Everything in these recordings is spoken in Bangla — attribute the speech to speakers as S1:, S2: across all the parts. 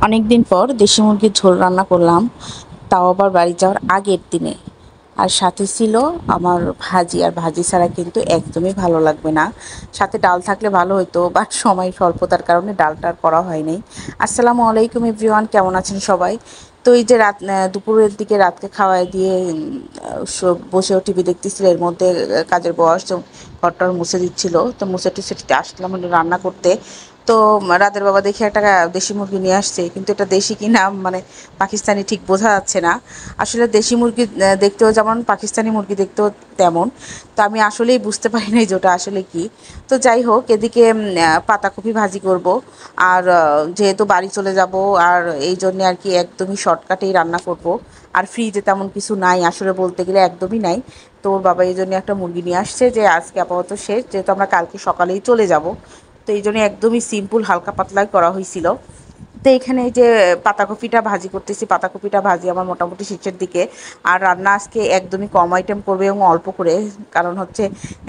S1: অনেক দিন পর দেশি মুরগির ঝোল রান্না করলাম, তাও আবার বাড়ি যাওয়ার আগের দিনে। আর সাথে ছিল আমার ভাজি, আর ভাজি ছাড়া কিন্তু একদমই ভালো লাগবে না। সাথে ডাল থাকলে ভালো হতো, বাট সময় স্বল্পতার কারণে ডালটা আর করা হয়নি। আসসালামু আলাইকুম এভরিওয়ান, কেমন আছেন সবাই? তো এই যে দুপুরের দিকে রাতকে খাওয়াই দিয়ে বসেও টিভি দেখতেছিল, এর মধ্যে কাজের বয়স ঘরটার মুছে দিচ্ছিল, তো মুছে টুছে আসলাম হলো রান্না করতে। তো রাতের বাবা দেখে একটা দেশি মুরগি নিয়ে আসছে, কিন্তু এটা দেশি কি না মানে পাকিস্তানি ঠিক বোঝা যাচ্ছে না। আসলে দেশি মুরগি দেখতেও যেমন, পাকিস্তানি মুরগি দেখতেও তেমন। তো আমি আসলেই বুঝতে পারি নাই যে ওটা আসলে কি। তো যাই হোক, এদিকে পাতাকপি ভাজি করব। আর যেহেতু বাড়ি চলে যাব, আর এই জন্যে আর কি একদমই শর্টকাটেই রান্না করব। আর ফ্রিজে তেমন কিছু নাই আসলে, বলতে গেলে একদমই নাই। তো ওর বাবা এই জন্য একটা মুরগি নিয়ে আসছে, যে আজকে আপাতত শেষ, যেহেতু আমরা কালকে সকালেই চলে যাব। তো এই জন্য একদমই সিম্পল হালকা পাতলাই করা হয়েছিল। তো এখানে এই যে পাতাকপিটা ভাজি করতেছি, পাতাকপিটা ভাজি আমার মোটামুটি শেষের দিকে। আর রান্না আজকে একদমই কম আইটেম করবে এবং অল্প করে, কারণ হচ্ছে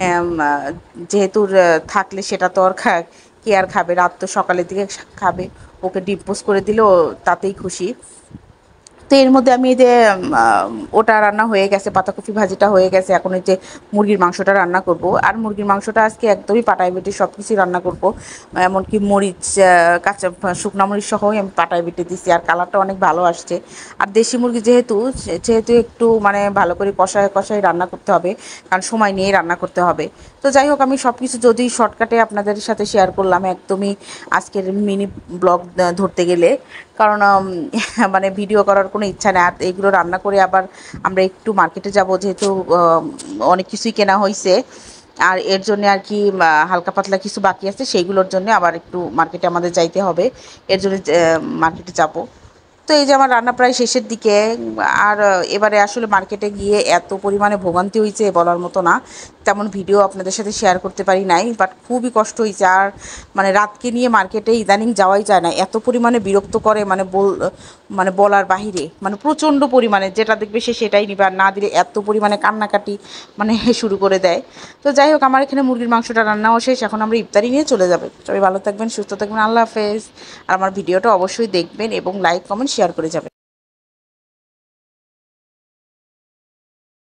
S1: যেহেতু থাকলে সেটা তো আর কে আর খাবে, রাত তো সকালের দিকে খাবে। ওকে ডিপ পোস্ট করে দিলেও তাতেই খুশি। তো এর মধ্যে আমি এই যে ওটা রান্না হয়ে গেছে, পাতাকপি ভাজিটা হয়ে গেছে, এখন এই যে মুরগির মাংসটা রান্না করব। আর মুরগির মাংসটা আজকে একদমই পাটাই বেটে সব কিছুই রান্না করব। এমনকি মরিচ, কাঁচা শুকনা মরিচ সহ আমি পাটাই বেটে দিছি, আর কালারটা অনেক ভালো আসছে। আর দেশি মুরগি যেহেতু যেহেতু একটু মানে ভালো করে কষায় কষায় রান্না করতে হবে, কারণ সময় নিয়ে রান্না করতে হবে। তো যাই হোক, আমি সব কিছু যদি শর্টকাটে আপনাদের সাথে শেয়ার করলাম একদমই আজকের মিনি ব্লগ ধরতে গেলে, কারণ মানে ভিডিও করার কোনো ইচ্ছা নেই। আর এগুলো রান্না করে আবার আমরা একটু মার্কেটে যাব, যেহেতু অনেক কিছুই কেনা হয়েছে। আর এর জন্য আর কি হালকা পাতলা কিছু বাকি আছে, সেইগুলোর জন্য আবার একটু মার্কেটে আমাদের যাইতে হবে। এর জন্য মার্কেটে যাব। তো এই যে আমার রান্না প্রায় শেষের দিকে। আর এবারে আসলে মার্কেটে গিয়ে এত পরিমাণে ভোগান্তি হয়েছে বলার মতো না। তেমন ভিডিও আপনাদের সাথে শেয়ার করতে পারি নাই, বাট খুবই কষ্ট হয়েছে। আর মানে রাতকে নিয়ে মার্কেটে ইদানিং যাওয়াই যায় না, এত পরিমাণে বিরক্ত করে, মানে বলার বাহিরে, মানে প্রচণ্ড পরিমাণে যেটা দেখবে সে সেটাই নিবে, আর না দিলে এত পরিমাণে কান্নাকাটি মানে শুরু করে দেয়। তো যাই হোক, আমার এখানে মুরগির মাংসটা রান্নাও শেষ, এখন আমরা ইফতারি নিয়ে চলে যাবে। সবাই ভালো থাকবেন, সুস্থ থাকবেন, আল্লাহ হাফেজ। আর আমার ভিডিওটা অবশ্যই দেখবেন এবং লাইক কমেন্ট শেয়ার করে যাবেন।